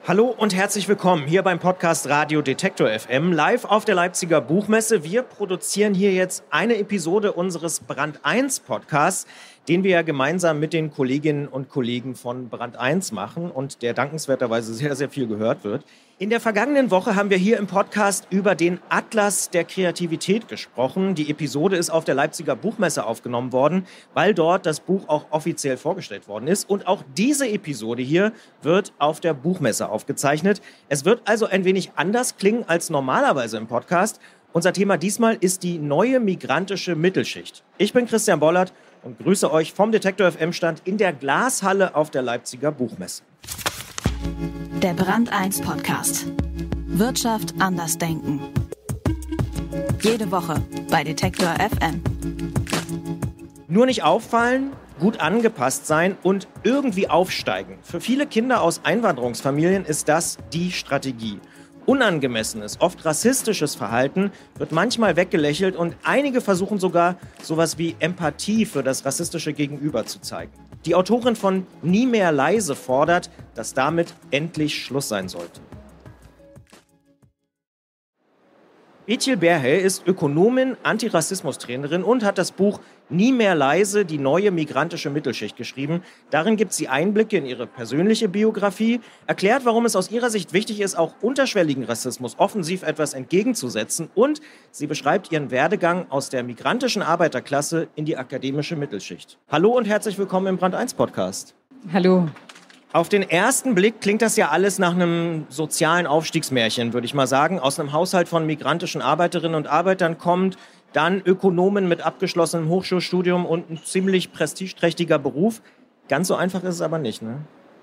Hallo und herzlich willkommen hier beim Podcast Radio Detektor FM, live auf der Leipziger Buchmesse. Wir produzieren hier jetzt eine Episode unseres Brand 1 Podcasts, den wir ja gemeinsam mit den Kolleginnen und Kollegen von Brand 1 machen und der dankenswerterweise sehr, sehr viel gehört wird. In der vergangenen Woche haben wir hier im Podcast über den Atlas der Kreativität gesprochen. Die Episode ist auf der Leipziger Buchmesse aufgenommen worden, weil dort das Buch auch offiziell vorgestellt worden ist. Und auch diese Episode hier wird auf der Buchmesse aufgezeichnet. Es wird also ein wenig anders klingen als normalerweise im Podcast. Unser Thema diesmal ist die neue migrantische Mittelschicht. Ich bin Christian Bollert und grüße euch vom Detektor FM Stand in der Glashalle auf der Leipziger Buchmesse. Der Brand 1 Podcast. Wirtschaft anders denken. Jede Woche bei Detektor FM. Nur nicht auffallen, gut angepasst sein und irgendwie aufsteigen. Für viele Kinder aus Einwanderungsfamilien ist das die Strategie. Unangemessenes, oft rassistisches Verhalten wird manchmal weggelächelt und einige versuchen sogar, sowas wie Empathie für das rassistische Gegenüber zu zeigen. Die Autorin von Nie mehr leise fordert, dass damit endlich Schluss sein sollte. Etiel Berhey ist Ökonomin, Antirassismus-Trainerin und hat das Buch Nie mehr leise, die neue migrantische Mittelschicht geschrieben. Darin gibt sie Einblicke in ihre persönliche Biografie, erklärt, warum es aus ihrer Sicht wichtig ist, auch unterschwelligen Rassismus offensiv etwas entgegenzusetzen, und sie beschreibt ihren Werdegang aus der migrantischen Arbeiterklasse in die akademische Mittelschicht. Hallo und herzlich willkommen im Brand 1 Podcast. Hallo. Auf den ersten Blick klingt das ja alles nach einem sozialen Aufstiegsmärchen, würde ich mal sagen. Aus einem Haushalt von migrantischen Arbeiterinnen und Arbeitern kommt, dann Ökonomen mit abgeschlossenem Hochschulstudium und ein ziemlich prestigeträchtiger Beruf. Ganz so einfach ist es aber nicht, ne?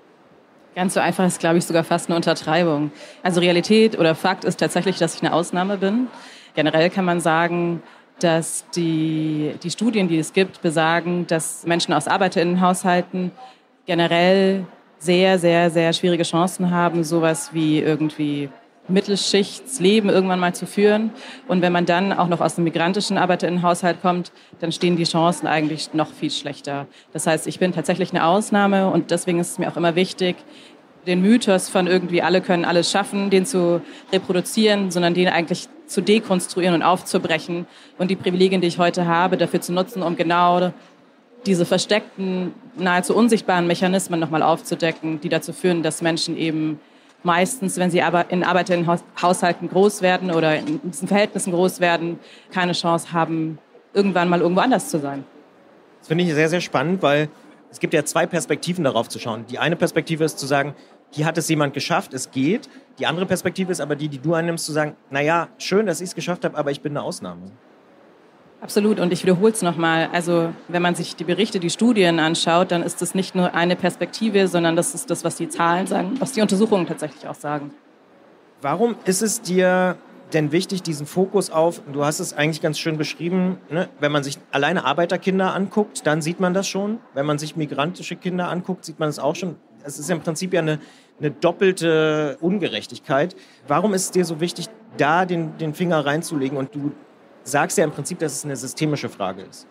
Ganz so einfach ist, glaube ich, sogar fast eine Untertreibung. Also Realität oder Fakt ist tatsächlich, dass ich eine Ausnahme bin. Generell kann man sagen, dass die Studien, die es gibt, besagen, dass Menschen aus ArbeiterInnenhaushalten generell sehr, sehr, sehr schwierige Chancen haben, sowas wie irgendwie Mittelschichtsleben irgendwann mal zu führen. Und wenn man dann auch noch aus einem migrantischen ArbeiterInnenhaushalt kommt, dann stehen die Chancen eigentlich noch viel schlechter. Das heißt, ich bin tatsächlich eine Ausnahme und deswegen ist es mir auch immer wichtig, den Mythos von irgendwie alle können alles schaffen, den zu reproduzieren, sondern den eigentlich zu dekonstruieren und aufzubrechen und die Privilegien, die ich heute habe, dafür zu nutzen, um genau diese versteckten, nahezu unsichtbaren Mechanismen nochmal aufzudecken, die dazu führen, dass Menschen eben meistens, wenn sie aber in ArbeiterInnenhaushalten groß werden oder in diesen Verhältnissen groß werden, keine Chance haben, irgendwann mal irgendwo anders zu sein. Das finde ich sehr, sehr spannend, weil es gibt ja zwei Perspektiven darauf zu schauen. Die eine Perspektive ist zu sagen, hier hat es jemand geschafft, es geht. Die andere Perspektive ist aber die du einnimmst, zu sagen, naja, schön, dass ich es geschafft habe, aber ich bin eine Ausnahme. Absolut. Und ich wiederhole es nochmal. Also wenn man sich die Berichte, die Studien anschaut, dann ist das nicht nur eine Perspektive, sondern das ist das, was die Zahlen sagen, was die Untersuchungen tatsächlich auch sagen. Warum ist es dir denn wichtig, diesen Fokus auf, du hast es eigentlich ganz schön beschrieben, ne? Wenn man sich alleine Arbeiterkinder anguckt, dann sieht man das schon. Wenn man sich migrantische Kinder anguckt, sieht man es auch schon. Es ist ja im Prinzip ja eine doppelte Ungerechtigkeit. Warum ist es dir so wichtig, da den Finger reinzulegen? Und du sagst ja im Prinzip, dass es eine systemische Frage ist.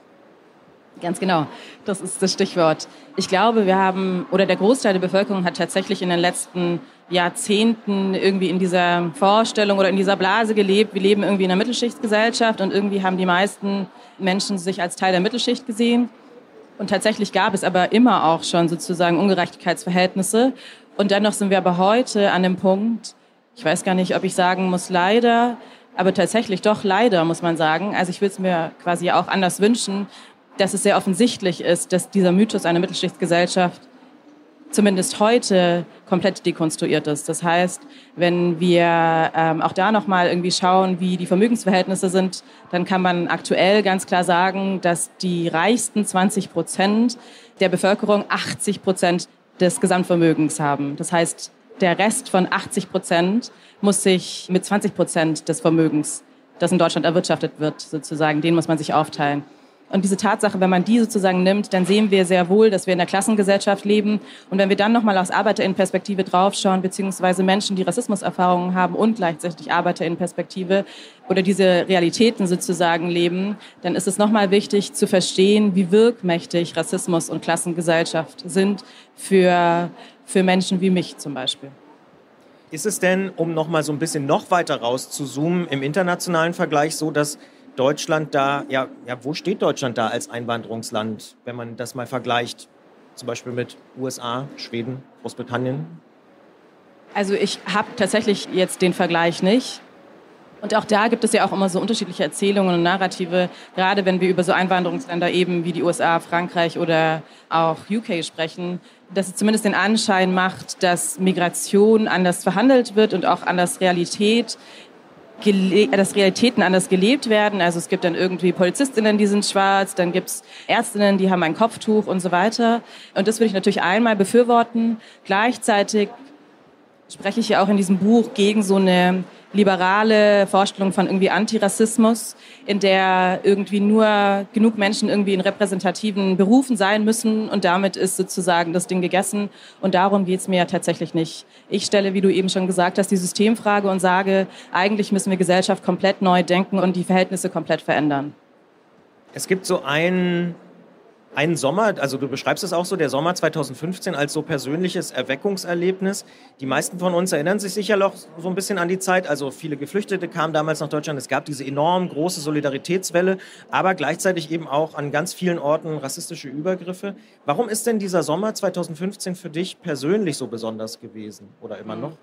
Ganz genau, das ist das Stichwort. Ich glaube, der Großteil der Bevölkerung hat tatsächlich in den letzten Jahrzehnten irgendwie in dieser Vorstellung oder in dieser Blase gelebt. Wir leben irgendwie in einer Mittelschichtsgesellschaft und irgendwie haben die meisten Menschen sich als Teil der Mittelschicht gesehen. Und tatsächlich gab es aber immer auch schon sozusagen Ungerechtigkeitsverhältnisse. Und dennoch sind wir aber heute an dem Punkt, ich weiß gar nicht, ob ich sagen muss, leider, aber tatsächlich doch leider, muss man sagen. Also ich würde es mir quasi auch anders wünschen, dass es sehr offensichtlich ist, dass dieser Mythos einer Mittelschichtsgesellschaft zumindest heute komplett dekonstruiert ist. Das heißt, wenn wir auch da nochmal irgendwie schauen, wie die Vermögensverhältnisse sind, dann kann man aktuell ganz klar sagen, dass die reichsten 20% der Bevölkerung 80% des Gesamtvermögens haben. Das heißt, der Rest von 80% muss sich mit 20% des Vermögens, das in Deutschland erwirtschaftet wird, sozusagen, den muss man sich aufteilen. Und diese Tatsache, wenn man die sozusagen nimmt, dann sehen wir sehr wohl, dass wir in der Klassengesellschaft leben. Und wenn wir dann nochmal aus ArbeiterInnenperspektive draufschauen, beziehungsweise Menschen, die Rassismuserfahrungen haben und gleichzeitig ArbeiterInnenperspektive oder diese Realitäten sozusagen leben, dann ist es nochmal wichtig zu verstehen, wie wirkmächtig Rassismus und Klassengesellschaft sind für Menschen wie mich zum Beispiel. Ist es denn, um noch mal so ein bisschen noch weiter raus zu zoomen, im internationalen Vergleich so, dass Deutschland da, wo steht Deutschland da als Einwanderungsland, wenn man das mal vergleicht, zum Beispiel mit USA, Schweden, Großbritannien? Also ich habe tatsächlich jetzt den Vergleich nicht. Und auch da gibt es ja auch immer so unterschiedliche Erzählungen und Narrative, gerade wenn wir über so Einwanderungsländer eben wie die USA, Frankreich oder auch UK sprechen, dass es zumindest den Anschein macht, dass Migration anders verhandelt wird und auch anders Realitäten anders gelebt werden. Also es gibt dann irgendwie PolizistInnen, die sind schwarz, dann gibt es ÄrztInnen, die haben ein Kopftuch und so weiter. Und das würde ich natürlich einmal befürworten. Gleichzeitig spreche ich ja auch in diesem Buch gegen so eine liberale Vorstellung von irgendwie Antirassismus, in der irgendwie nur genug Menschen irgendwie in repräsentativen Berufen sein müssen und damit ist sozusagen das Ding gegessen. Und darum geht's mir ja tatsächlich nicht. Ich stelle, wie du eben schon gesagt hast, die Systemfrage und sage, eigentlich müssen wir Gesellschaft komplett neu denken und die Verhältnisse komplett verändern. Es gibt so einen Sommer, also du beschreibst es auch so, der Sommer 2015 als so persönliches Erweckungserlebnis. Die meisten von uns erinnern sich sicher noch so ein bisschen an die Zeit. Also viele Geflüchtete kamen damals nach Deutschland. Es gab diese enorm große Solidaritätswelle, aber gleichzeitig eben auch an ganz vielen Orten rassistische Übergriffe. Warum ist denn dieser Sommer 2015 für dich persönlich so besonders gewesen oder immer noch?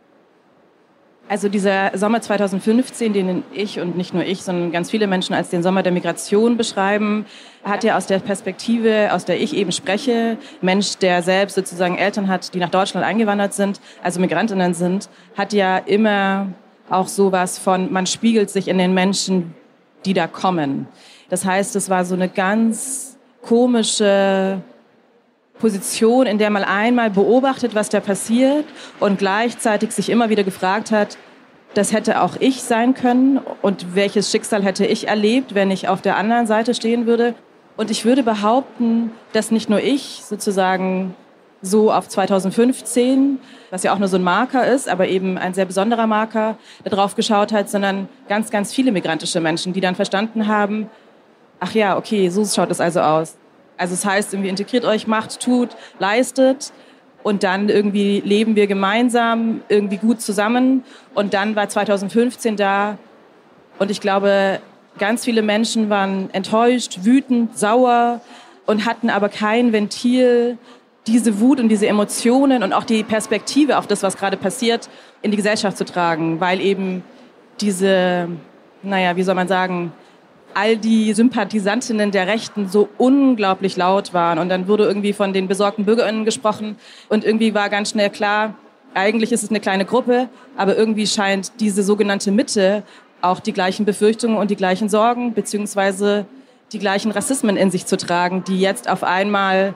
Also dieser Sommer 2015, den ich und nicht nur ich, sondern ganz viele Menschen als den Sommer der Migration beschreiben, hat ja aus der Perspektive, aus der ich eben spreche, Mensch, der selbst sozusagen Eltern hat, die nach Deutschland eingewandert sind, also Migrantinnen sind, hat ja immer auch sowas von, man spiegelt sich in den Menschen, die da kommen. Das heißt, es war so eine ganz komische Position, in der man einmal beobachtet, was da passiert und gleichzeitig sich immer wieder gefragt hat, das hätte auch ich sein können und welches Schicksal hätte ich erlebt, wenn ich auf der anderen Seite stehen würde. Und ich würde behaupten, dass nicht nur ich sozusagen so auf 2015, was ja auch nur so ein Marker ist, aber eben ein sehr besonderer Marker, darauf geschaut hat, sondern ganz, ganz viele migrantische Menschen, die dann verstanden haben, ach ja, okay, so schaut es also aus. Also es heißt, irgendwie integriert euch, macht, tut, leistet und dann irgendwie leben wir gemeinsam irgendwie gut zusammen. Und dann war 2015 da und ich glaube, ganz viele Menschen waren enttäuscht, wütend, sauer und hatten aber kein Ventil, diese Wut und diese Emotionen und auch die Perspektive auf das, was gerade passiert, in die Gesellschaft zu tragen, weil eben diese, wie soll man sagen, all die Sympathisantinnen der Rechten so unglaublich laut waren. Und dann wurde irgendwie von den besorgten BürgerInnen gesprochen. Und irgendwie war ganz schnell klar, eigentlich ist es eine kleine Gruppe, aber irgendwie scheint diese sogenannte Mitte auch die gleichen Befürchtungen und die gleichen Sorgen beziehungsweise die gleichen Rassismen in sich zu tragen, die jetzt auf einmal,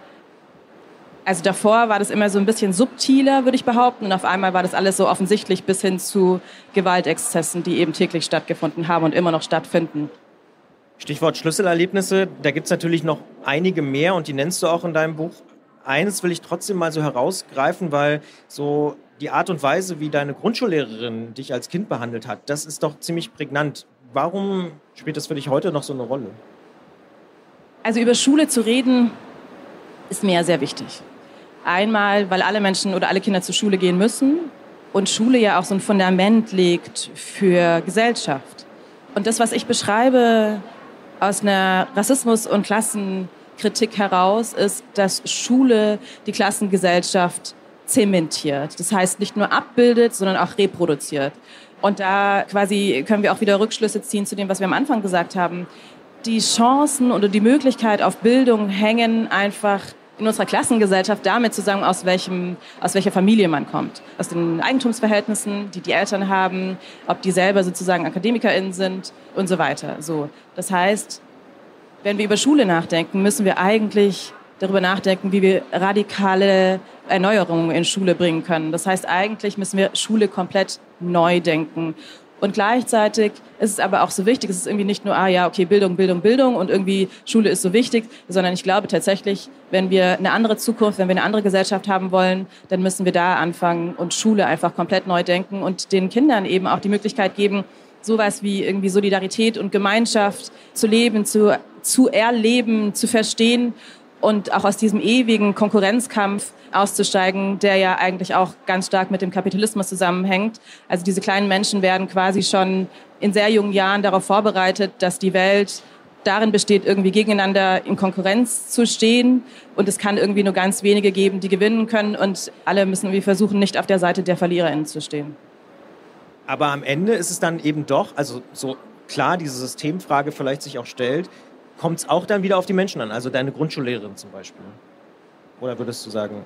also davor war das immer so ein bisschen subtiler, würde ich behaupten, und auf einmal war das alles so offensichtlich bis hin zu Gewaltexzessen, die eben täglich stattgefunden haben und immer noch stattfinden. Stichwort Schlüsselerlebnisse, da gibt es natürlich noch einige mehr und die nennst du auch in deinem Buch. Eines will ich trotzdem mal so herausgreifen, weil so die Art und Weise, wie deine Grundschullehrerin dich als Kind behandelt hat, das ist doch ziemlich prägnant. Warum spielt das für dich heute noch so eine Rolle? Also über Schule zu reden, ist mir ja sehr wichtig. Einmal, weil alle Menschen oder alle Kinder zur Schule gehen müssen und Schule ja auch so ein Fundament legt für Gesellschaft. Und das, was ich beschreibe aus einer Rassismus- und Klassenkritik heraus, ist, dass Schule die Klassengesellschaft zementiert. Das heißt, nicht nur abbildet, sondern auch reproduziert. Und da quasi können wir auch wieder Rückschlüsse ziehen zu dem, was wir am Anfang gesagt haben. Die Chancen oder die Möglichkeit auf Bildung hängen einfach in unserer Klassengesellschaft damit zusammen, aus welcher Familie man kommt. Aus den Eigentumsverhältnissen, die die Eltern haben, ob die selber sozusagen AkademikerInnen sind und so weiter. So. Das heißt, wenn wir über Schule nachdenken, müssen wir eigentlich darüber nachdenken, wie wir radikale Erneuerungen in Schule bringen können. Das heißt, eigentlich müssen wir Schule komplett neu denken. Und gleichzeitig ist es aber auch so wichtig, es ist irgendwie nicht nur, Bildung, Bildung, Bildung und irgendwie Schule ist so wichtig, sondern ich glaube tatsächlich, wenn wir eine andere Zukunft, wenn wir eine andere Gesellschaft haben wollen, dann müssen wir da anfangen und Schule einfach komplett neu denken und den Kindern eben auch die Möglichkeit geben, sowas wie irgendwie Solidarität und Gemeinschaft zu leben, zu erleben, zu verstehen und auch aus diesem ewigen Konkurrenzkampf auszusteigen, der ja eigentlich auch ganz stark mit dem Kapitalismus zusammenhängt. Also diese kleinen Menschen werden quasi schon in sehr jungen Jahren darauf vorbereitet, dass die Welt darin besteht, irgendwie gegeneinander in Konkurrenz zu stehen. Und es kann irgendwie nur ganz wenige geben, die gewinnen können. Und alle müssen irgendwie versuchen, nicht auf der Seite der VerliererInnen zu stehen. Aber am Ende ist es dann eben doch, also so klar diese Systemfrage vielleicht sich auch stellt, kommt es auch dann wieder auf die Menschen an? Also deine Grundschullehrerin zum Beispiel. Oder würdest du sagen,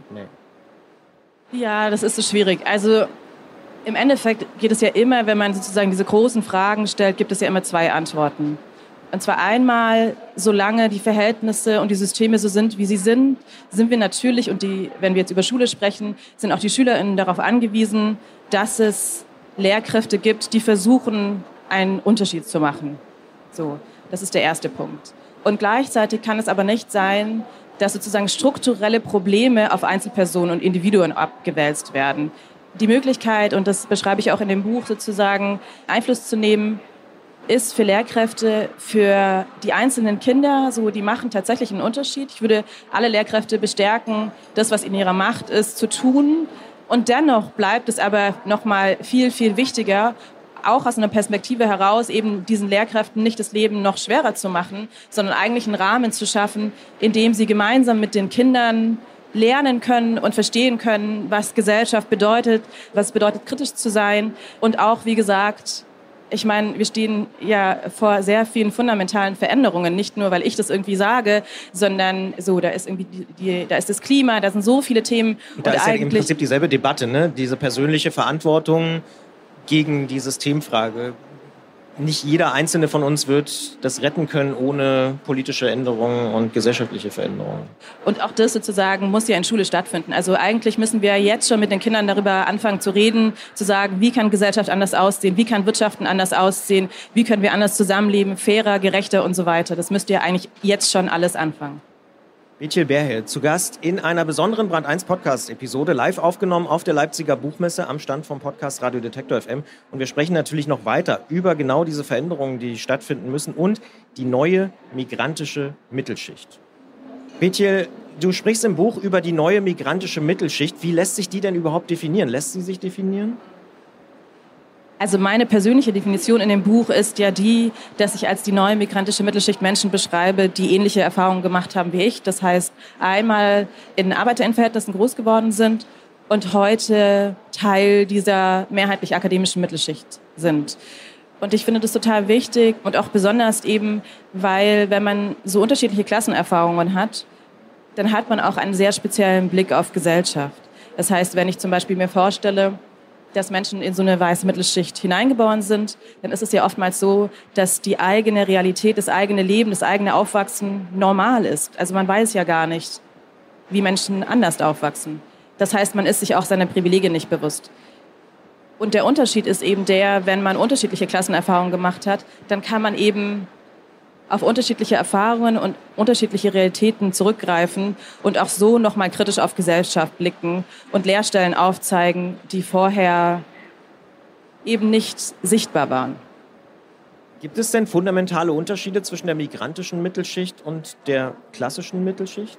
nee? Ja, das ist so schwierig. Also im Endeffekt geht es ja immer, wenn man sozusagen diese großen Fragen stellt, gibt es ja immer zwei Antworten. Und zwar einmal, solange die Verhältnisse und die Systeme so sind, wie sie sind, sind wir natürlich, und wenn wir jetzt über Schule sprechen, sind auch die SchülerInnen darauf angewiesen, dass es Lehrkräfte gibt, die versuchen, einen Unterschied zu machen. So, das ist der erste Punkt. Und gleichzeitig kann es aber nicht sein, dass sozusagen strukturelle Probleme auf Einzelpersonen und Individuen abgewälzt werden. Die Möglichkeit, und das beschreibe ich auch in dem Buch sozusagen, Einfluss zu nehmen, ist für Lehrkräfte, für die einzelnen Kinder, so, die machen tatsächlich einen Unterschied. Ich würde alle Lehrkräfte bestärken, das, was in ihrer Macht ist, zu tun. Und dennoch bleibt es aber noch mal viel, viel wichtiger, auch aus einer Perspektive heraus, eben diesen Lehrkräften nicht das Leben noch schwerer zu machen, sondern eigentlich einen Rahmen zu schaffen, in dem sie gemeinsam mit den Kindern lernen können und verstehen können, was Gesellschaft bedeutet, was es bedeutet, kritisch zu sein. Und auch, wie gesagt, ich meine, wir stehen ja vor sehr vielen fundamentalen Veränderungen, nicht nur, weil ich das irgendwie sage, sondern so, da ist irgendwie da ist das Klima, da sind so viele Themen. Und da ist ja im Prinzip dieselbe Debatte, ne? Diese persönliche Verantwortung gegen die Systemfrage. Nicht jeder Einzelne von uns wird das retten können ohne politische Änderungen und gesellschaftliche Veränderungen. Und auch das sozusagen muss ja in Schule stattfinden. Also eigentlich müssen wir jetzt schon mit den Kindern darüber anfangen zu reden, zu sagen, wie kann Gesellschaft anders aussehen, wie kann Wirtschaften anders aussehen, wie können wir anders zusammenleben, fairer, gerechter und so weiter. Das müsst ihr eigentlich jetzt schon alles anfangen. Bethel Berhe, zu Gast in einer besonderen Brand 1 Podcast-Episode, live aufgenommen auf der Leipziger Buchmesse am Stand vom Podcast Radio Detektor FM. Und wir sprechen natürlich noch weiter über genau diese Veränderungen, die stattfinden müssen und die neue migrantische Mittelschicht. Bethel, du sprichst im Buch über die neue migrantische Mittelschicht. Wie lässt sich die denn überhaupt definieren? Lässt sie sich definieren? Also meine persönliche Definition in dem Buch ist ja die, dass ich als die neue migrantische Mittelschicht Menschen beschreibe, die ähnliche Erfahrungen gemacht haben wie ich. Das heißt, einmal in ArbeiterInnenverhältnissen groß geworden sind und heute Teil dieser mehrheitlich akademischen Mittelschicht sind. Und ich finde das total wichtig und auch besonders eben, weil wenn man so unterschiedliche Klassenerfahrungen hat, dann hat man auch einen sehr speziellen Blick auf Gesellschaft. Das heißt, wenn ich zum Beispiel mir vorstelle, dass Menschen in so eine weiße Mittelschicht hineingeboren sind, dann ist es ja oftmals so, dass die eigene Realität, das eigene Leben, das eigene Aufwachsen normal ist. Also man weiß ja gar nicht, wie Menschen anders aufwachsen. Das heißt, man ist sich auch seiner Privilegien nicht bewusst. Und der Unterschied ist eben der, wenn man unterschiedliche Klassenerfahrungen gemacht hat, dann kann man eben auf unterschiedliche Erfahrungen und unterschiedliche Realitäten zurückgreifen und auch so nochmal kritisch auf Gesellschaft blicken und Leerstellen aufzeigen, die vorher eben nicht sichtbar waren. Gibt es denn fundamentale Unterschiede zwischen der migrantischen Mittelschicht und der klassischen Mittelschicht?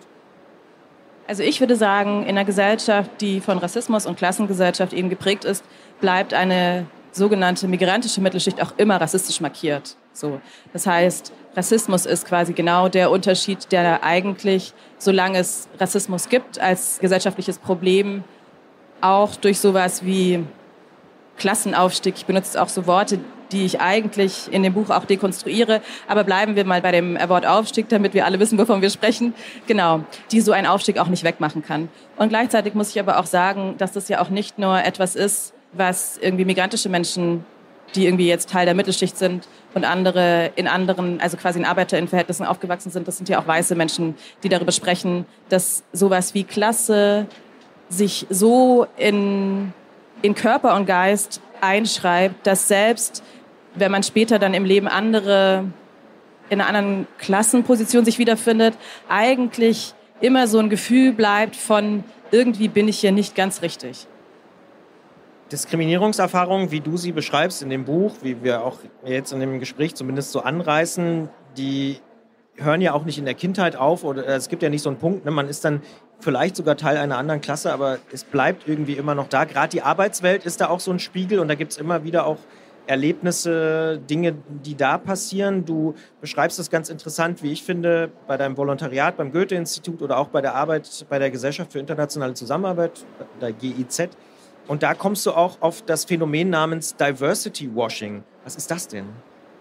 Also ich würde sagen, in einer Gesellschaft, die von Rassismus und Klassengesellschaft eben geprägt ist, bleibt eine sogenannte migrantische Mittelschicht auch immer rassistisch markiert. So. Das heißt, Rassismus ist quasi genau der Unterschied, der eigentlich, solange es Rassismus gibt als gesellschaftliches Problem, auch durch sowas wie Klassenaufstieg, ich benutze auch so Worte, die ich eigentlich in dem Buch auch dekonstruiere, aber bleiben wir mal bei dem Wort Aufstieg, damit wir alle wissen, wovon wir sprechen, genau, die so einen Aufstieg auch nicht wegmachen kann. Und gleichzeitig muss ich aber auch sagen, dass das ja auch nicht nur etwas ist, was irgendwie migrantische Menschen, die irgendwie jetzt Teil der Mittelschicht sind und andere in anderen, also quasi in ArbeiterInnenverhältnissen aufgewachsen sind, das sind ja auch weiße Menschen, die darüber sprechen, dass sowas wie Klasse sich so in Körper und Geist einschreibt, dass selbst wenn man später dann im Leben in einer anderen Klassenposition sich wiederfindet, eigentlich immer so ein Gefühl bleibt von, irgendwie bin ich hier nicht ganz richtig. Diskriminierungserfahrungen, wie du sie beschreibst in dem Buch, wie wir auch jetzt in dem Gespräch zumindest so anreißen, die hören ja auch nicht in der Kindheit auf oder es gibt ja nicht so einen Punkt, ne? Man ist dann vielleicht sogar Teil einer anderen Klasse, aber es bleibt irgendwie immer noch da. Gerade die Arbeitswelt ist da auch so ein Spiegel und da gibt es immer wieder auch Erlebnisse, Dinge, die da passieren. Du beschreibst das ganz interessant, wie ich finde, bei deinem Volontariat beim Goethe-Institut oder auch bei der Arbeit bei der Gesellschaft für internationale Zusammenarbeit, der GIZ. Und da kommst du auch auf das Phänomen namens Diversity Washing. Was ist das denn?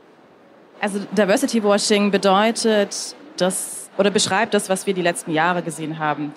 Also Diversity Washing bedeutet oder beschreibt das, was wir die letzten Jahre gesehen haben.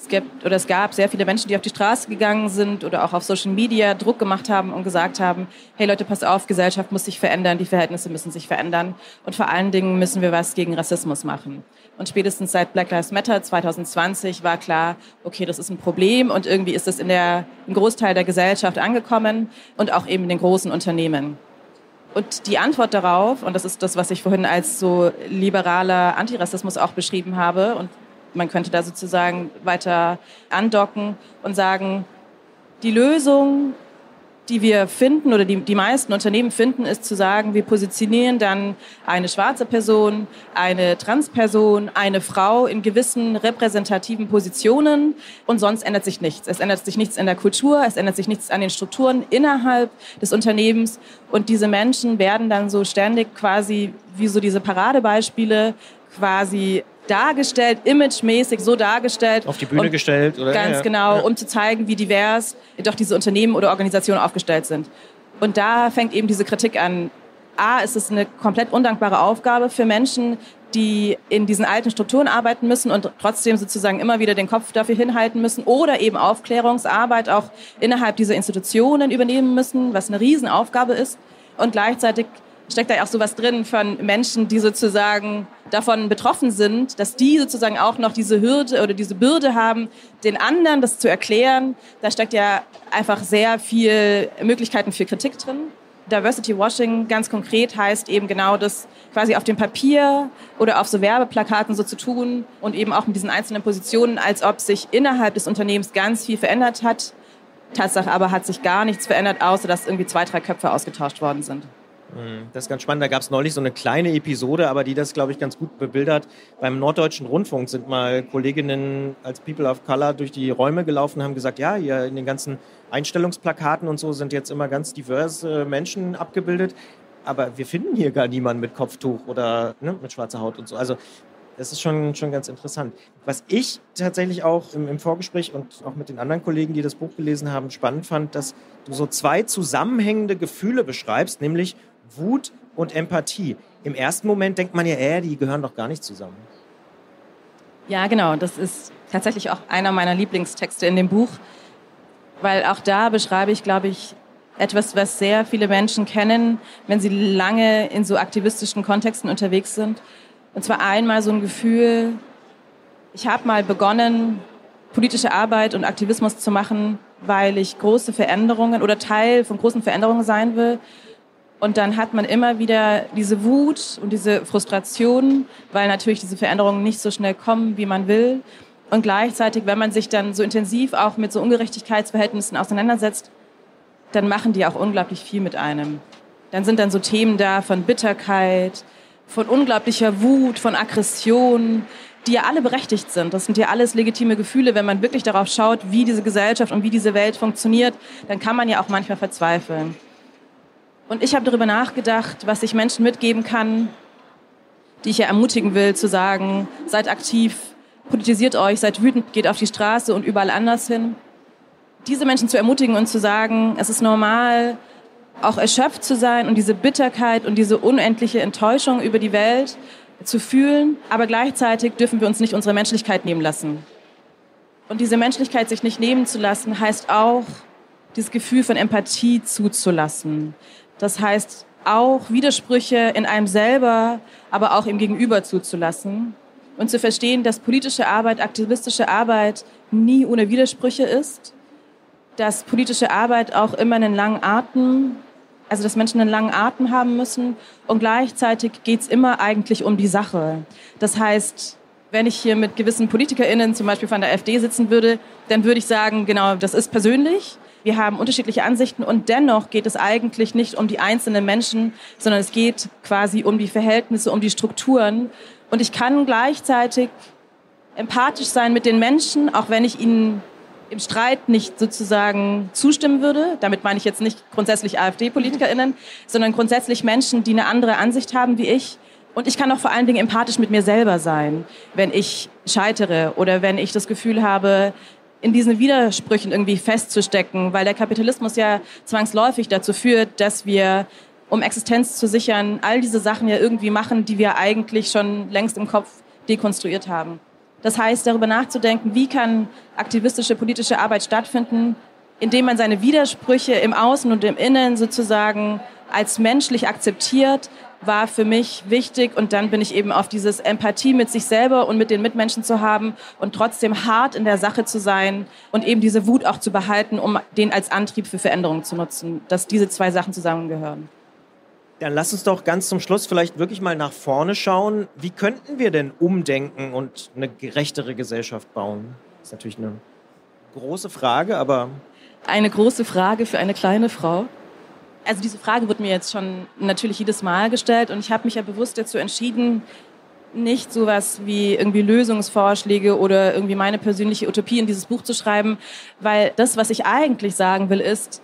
Es gab sehr viele Menschen, die auf die Straße gegangen sind oder auch auf Social Media Druck gemacht haben und gesagt haben, hey Leute, passt auf, Gesellschaft muss sich verändern, die Verhältnisse müssen sich verändern und vor allen Dingen müssen wir was gegen Rassismus machen. Und spätestens seit Black Lives Matter 2020 war klar, okay, das ist ein Problem und irgendwie ist es im Großteil der Gesellschaft angekommen und auch eben in den großen Unternehmen. Und die Antwort darauf, und das ist das, was ich vorhin als so liberaler Antirassismus auch beschrieben habe, und man könnte da sozusagen weiter andocken und sagen, die Lösung, die wir finden oder die meisten Unternehmen finden, ist zu sagen, wir positionieren dann eine schwarze Person, eine Transperson, eine Frau in gewissen repräsentativen Positionen und sonst ändert sich nichts. Es ändert sich nichts in der Kultur, es ändert sich nichts an den Strukturen innerhalb des Unternehmens und diese Menschen werden dann so ständig quasi wie so diese Paradebeispiele quasi dargestellt, imagemäßig so dargestellt. Auf die Bühne gestellt. Oder? Ganz genau, um zu zeigen, wie divers doch diese Unternehmen oder Organisationen aufgestellt sind. Und da fängt eben diese Kritik an. Es ist eine komplett undankbare Aufgabe für Menschen, die in diesen alten Strukturen arbeiten müssen und trotzdem sozusagen immer wieder den Kopf dafür hinhalten müssen oder eben Aufklärungsarbeit auch innerhalb dieser Institutionen übernehmen müssen, was eine Riesenaufgabe ist. Und gleichzeitig steckt da ja auch sowas drin von Menschen, die sozusagen davon betroffen sind, dass die sozusagen auch noch diese Hürde oder diese Bürde haben, den anderen das zu erklären. Da steckt ja einfach sehr viel Möglichkeiten für Kritik drin. Diversity Washing ganz konkret heißt eben genau das, quasi auf dem Papier oder auf so Werbeplakaten so zu tun und eben auch mit diesen einzelnen Positionen, als ob sich innerhalb des Unternehmens ganz viel verändert hat. Tatsache aber hat sich gar nichts verändert, außer dass irgendwie 2, 3 Köpfe ausgetauscht worden sind. Das ist ganz spannend. Da gab es neulich so eine kleine Episode, aber die das, glaube ich, ganz gut bebildert. Beim Norddeutschen Rundfunk sind mal Kolleginnen als People of Color durch die Räume gelaufen und haben gesagt, ja, hier in den ganzen Einstellungsplakaten und so sind jetzt immer ganz diverse Menschen abgebildet. Aber wir finden hier gar niemanden mit Kopftuch oder mit schwarzer Haut und so. Also das ist schon ganz interessant. Was ich tatsächlich auch im Vorgespräch und auch mit den anderen Kollegen, die das Buch gelesen haben, spannend fand, dass du so 2 zusammenhängende Gefühle beschreibst, nämlich Wut und Empathie. Im ersten Moment denkt man ja, die gehören doch gar nicht zusammen. Ja, genau. Das ist tatsächlich auch einer meiner Lieblingstexte in dem Buch, weil auch da beschreibe ich, glaube ich, etwas, was sehr viele Menschen kennen, wenn sie lange in so aktivistischen Kontexten unterwegs sind. Und zwar einmal so ein Gefühl, ich habe mal begonnen, politische Arbeit und Aktivismus zu machen, weil ich große Veränderungen oder Teil von großen Veränderungen sein will. Und dann hat man immer wieder diese Wut und diese Frustration, weil natürlich diese Veränderungen nicht so schnell kommen, wie man will. Und gleichzeitig, wenn man sich dann so intensiv auch mit so Ungerechtigkeitsverhältnissen auseinandersetzt, dann machen die auch unglaublich viel mit einem. Dann sind dann so Themen da von Bitterkeit, von unglaublicher Wut, von Aggression, die ja alle berechtigt sind. Das sind ja alles legitime Gefühle. Wenn man wirklich darauf schaut, wie diese Gesellschaft und wie diese Welt funktioniert, dann kann man ja auch manchmal verzweifeln. Und ich habe darüber nachgedacht, was ich Menschen mitgeben kann, die ich ja ermutigen will, zu sagen, seid aktiv, politisiert euch, seid wütend, geht auf die Straße und überall anders hin. Diese Menschen zu ermutigen und zu sagen, es ist normal, auch erschöpft zu sein und diese Bitterkeit und diese unendliche Enttäuschung über die Welt zu fühlen, aber gleichzeitig dürfen wir uns nicht unsere Menschlichkeit nehmen lassen. Und diese Menschlichkeit sich nicht nehmen zu lassen, heißt auch, dieses Gefühl von Empathie zuzulassen. Das heißt, auch Widersprüche in einem selber, aber auch im Gegenüber zuzulassen und zu verstehen, dass politische Arbeit, aktivistische Arbeit nie ohne Widersprüche ist, dass politische Arbeit auch immer einen langen Atem, also dass Menschen einen langen Atem haben müssen und gleichzeitig geht es immer eigentlich um die Sache. Das heißt, wenn ich hier mit gewissen PolitikerInnen, zum Beispiel von der AfD sitzen würde, dann würde ich sagen, genau, das ist persönlich. wir haben unterschiedliche Ansichten und dennoch geht es eigentlich nicht um die einzelnen Menschen, sondern es geht quasi um die Verhältnisse, um die Strukturen. Und ich kann gleichzeitig empathisch sein mit den Menschen, auch wenn ich ihnen im Streit nicht sozusagen zustimmen würde. Damit meine ich jetzt nicht grundsätzlich AfD-PolitikerInnen, sondern grundsätzlich Menschen, die eine andere Ansicht haben wie ich. Und ich kann auch vor allen Dingen empathisch mit mir selber sein, wenn ich scheitere oder wenn ich das Gefühl habe, in diesen Widersprüchen irgendwie festzustecken, weil der Kapitalismus ja zwangsläufig dazu führt, dass wir, um Existenz zu sichern, all diese Sachen ja irgendwie machen, die wir eigentlich schon längst im Kopf dekonstruiert haben. Das heißt, darüber nachzudenken, wie kann aktivistische politische Arbeit stattfinden, indem man seine Widersprüche im Außen und im Innen sozusagen als menschlich akzeptiert, war für mich wichtig. Und dann bin ich eben auf dieses Empathie mit sich selber und mit den Mitmenschen zu haben und trotzdem hart in der Sache zu sein und eben diese Wut auch zu behalten, um den als Antrieb für Veränderungen zu nutzen, dass diese zwei Sachen zusammengehören. Dann lass uns doch ganz zum Schluss vielleicht wirklich mal nach vorne schauen. Wie könnten wir denn umdenken und eine gerechtere Gesellschaft bauen? Das ist natürlich eine große Frage, aber... Eine große Frage für eine kleine Frau. Also diese Frage wird mir jetzt schon natürlich jedes Mal gestellt und ich habe mich ja bewusst dazu entschieden, nicht sowas wie irgendwie Lösungsvorschläge oder irgendwie meine persönliche Utopie in dieses Buch zu schreiben, weil das, was ich eigentlich sagen will, ist,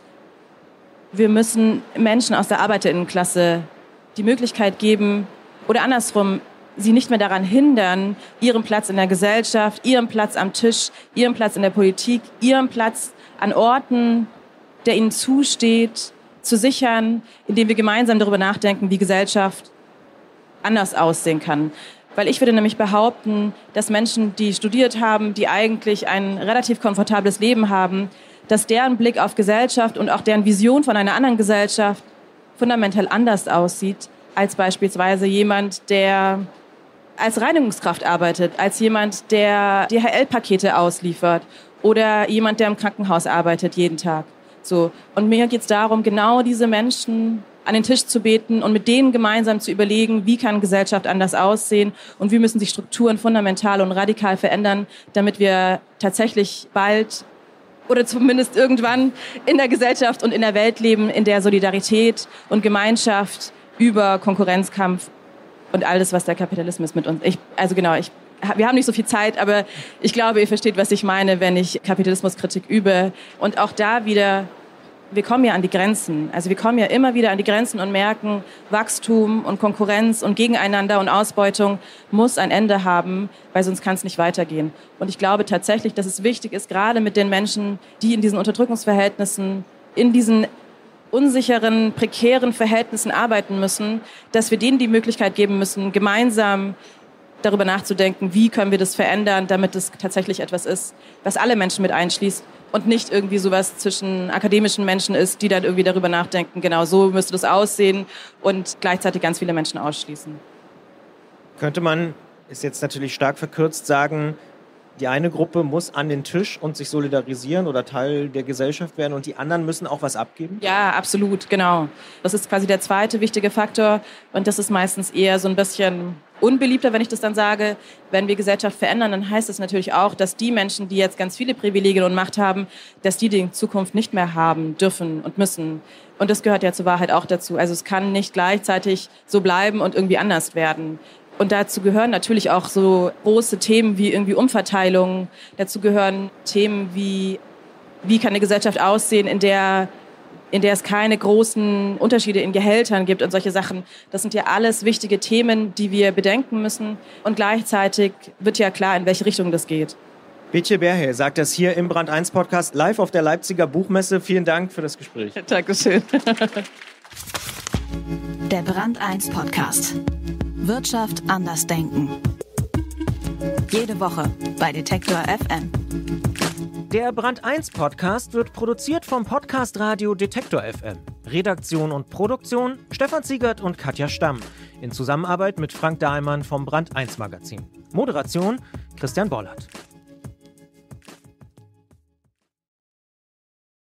wir müssen Menschen aus der ArbeiterInnenklasse die Möglichkeit geben oder andersrum, sie nicht mehr daran hindern, ihren Platz in der Gesellschaft, ihren Platz am Tisch, ihren Platz in der Politik, ihren Platz an Orten, der ihnen zusteht, zu sichern, indem wir gemeinsam darüber nachdenken, wie Gesellschaft anders aussehen kann. Weil ich würde nämlich behaupten, dass Menschen, die studiert haben, die eigentlich ein relativ komfortables Leben haben, dass deren Blick auf Gesellschaft und auch deren Vision von einer anderen Gesellschaft fundamental anders aussieht als beispielsweise jemand, der als Reinigungskraft arbeitet, als jemand, der DHL-Pakete ausliefert oder jemand, der im Krankenhaus arbeitet jeden Tag. So. Und mir geht es darum, genau diese Menschen an den Tisch zu beten und mit denen gemeinsam zu überlegen, wie kann Gesellschaft anders aussehen und wie müssen sich Strukturen fundamental und radikal verändern, damit wir tatsächlich bald oder zumindest irgendwann in der Gesellschaft und in der Welt leben, in der Solidarität und Gemeinschaft über Konkurrenzkampf und alles, was der Kapitalismus mit uns... Wir haben nicht so viel Zeit, aber ich glaube, ihr versteht, was ich meine, wenn ich Kapitalismuskritik übe. Und auch da wieder, wir kommen ja an die Grenzen. Also wir kommen ja immer wieder an die Grenzen und merken, Wachstum und Konkurrenz und Gegeneinander und Ausbeutung muss ein Ende haben, weil sonst kann es nicht weitergehen. Und ich glaube tatsächlich, dass es wichtig ist, gerade mit den Menschen, die in diesen Unterdrückungsverhältnissen, in diesen unsicheren, prekären Verhältnissen arbeiten müssen, dass wir denen die Möglichkeit geben müssen, gemeinsam darüber nachzudenken, wie können wir das verändern, damit es tatsächlich etwas ist, was alle Menschen mit einschließt und nicht irgendwie sowas zwischen akademischen Menschen ist, die dann irgendwie darüber nachdenken, genau so müsste das aussehen und gleichzeitig ganz viele Menschen ausschließen. Könnte man, ist jetzt natürlich stark verkürzt, sagen, die eine Gruppe muss an den Tisch und sich solidarisieren oder Teil der Gesellschaft werden und die anderen müssen auch was abgeben? Ja, absolut, genau. Das ist quasi der zweite wichtige Faktor und das ist meistens eher so ein bisschen unbeliebter, wenn ich das dann sage. Wenn wir Gesellschaft verändern, dann heißt das natürlich auch, dass die Menschen, die jetzt ganz viele Privilegien und Macht haben, dass die in Zukunft nicht mehr haben dürfen und müssen. Und das gehört ja zur Wahrheit auch dazu. Also es kann nicht gleichzeitig so bleiben und irgendwie anders werden. Und dazu gehören natürlich auch so große Themen wie irgendwie Umverteilung. Dazu gehören Themen wie kann eine Gesellschaft aussehen, in der es keine großen Unterschiede in Gehältern gibt und solche Sachen. Das sind ja alles wichtige Themen, die wir bedenken müssen. Und gleichzeitig wird ja klar, in welche Richtung das geht. Betje Berhe sagt das hier im Brand 1 Podcast live auf der Leipziger Buchmesse. Vielen Dank für das Gespräch. Dankeschön. Der Brand 1 Podcast. Wirtschaft anders denken. Jede Woche bei Detektor FM. Der Brand 1 Podcast wird produziert vom Podcast Radio Detektor FM. Redaktion und Produktion Stefan Ziegert und Katja Stamm. In Zusammenarbeit mit Frank Dahlmann vom Brand 1 Magazin. Moderation Christian Bollert.